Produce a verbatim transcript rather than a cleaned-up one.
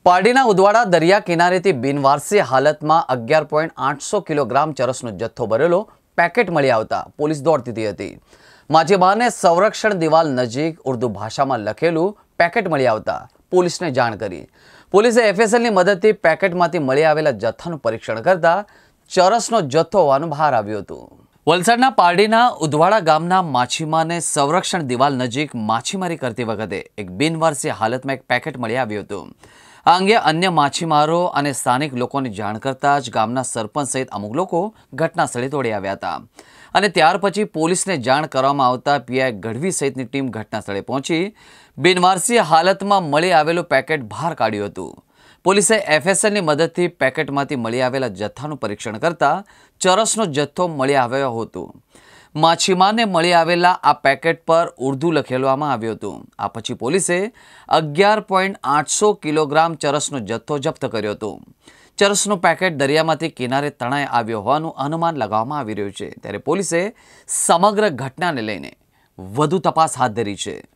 પારડીના ઉદવાડા દરિયા કિનારેથી બિનવારસી હાલતમાં અગિયાર પોઈન્ટ આઠસો કિલોગ્રામ ચરસનો જથ્થો ભરેલો પેકેટ મળી આવતા પોલીસ દોડતી હતી। માછીમારને સંરક્ષણ દિવાલ નજીક ઉર્દુ ભાષામાં લખેલું પેકેટ મળી આવતા પોલીસને જાણ કરી। પોલીસે એફએસએલની મદદથી પેકેટમાંથી મળી આવેલા જથ્થાનું પરીક્ષણ કરતા ચરસનો જથ્થો હોવાનું બહાર આવ્યું હતું। વલસાડના પારડીના ઉદવાડા ગામના માછીમારને સંરક્ષણ દિવાલ નજીક માછીમારી કરતી વખતે એક બિનવારસી હાલતમાં એક પેકેટ મળી આવ્યું હતું। આ અંગે અન્ય માછીમારો અને સ્થાનિક લોકોને જાણ કરતા જ ગામના સરપંચ સહિત અમુક લોકો ઘટના સ્થળે દોડી આવ્યા હતા અને ત્યાર પછી પોલીસને જાણ કરવામાં આવતા પીઆઈ ગઢવી સહિતની ટીમ ઘટના સ્થળે પહોંચી બિનવારસી હાલતમાં મળી આવેલું પેકેટ બહાર કાઢ્યું હતું। પોલીસે એફએસએલની મદદથી પેકેટમાંથી મળી આવેલા જથ્થાનું પરીક્ષણ કરતા ચરસનો જથ્થો મળી આવ્યો હતો। માછીમારને મળી આવેલા આ પેકેટ પર ઉર્દુ લખેલવામાં આવ્યું હતું। આ પછી પોલીસે અગિયાર પોઈન્ટ આઠસો કિલોગ્રામ ચરસનો જથ્થો જપ્ત કર્યો હતો। ચરસનું પેકેટ દરિયામાંથી કિનારે તણાઈ આવ્યો હોવાનું અનુમાન લગાવવામાં આવી રહ્યું છે, ત્યારે પોલીસે સમગ્ર ઘટનાને લઈને વધુ તપાસ હાથ ધરી છે।